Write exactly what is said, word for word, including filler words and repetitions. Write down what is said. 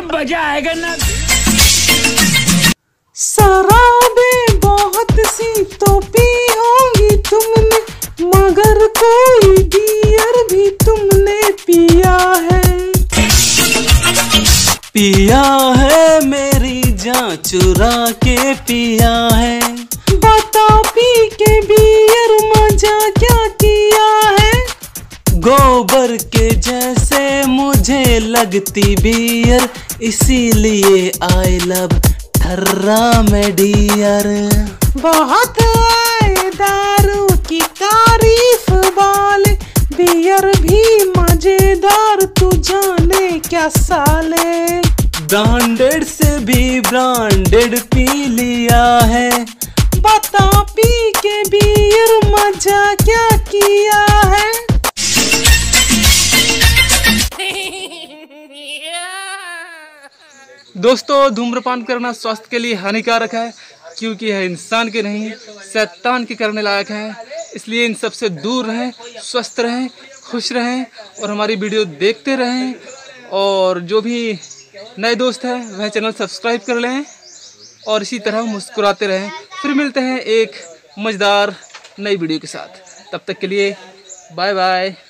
मजा आएगा ना। शराबें बहुत सी तो पी होंगी तुमने, मगर कोई बियर भी तुमने पिया है। पिया है मेरी जान चुरा के पिया है। बता पी के बियर मजा क्या किया है। गोबर के जैसे मुझे लगती बियर, इसीलिए आई लव ठर्रा में डियर। बहुत आए दारू की तारीफ वाले, बियर भी मजेदार तू जाने क्या साले। ब्रांडेड से भी ब्रांडेड पी लिया है। बता पी के बियर मजा क्या किया है। दोस्तों, धूम्रपान करना स्वास्थ्य के लिए हानिकारक है, क्योंकि यह इंसान के नहीं शैतान के करने लायक है। इसलिए इन सब से दूर रहें, स्वस्थ रहें, खुश रहें और हमारी वीडियो देखते रहें। और जो भी नए दोस्त हैं वह चैनल सब्सक्राइब कर लें और इसी तरह मुस्कुराते रहें। फिर मिलते हैं एक मज़ेदार नई वीडियो के साथ। तब तक के लिए बाय बाय।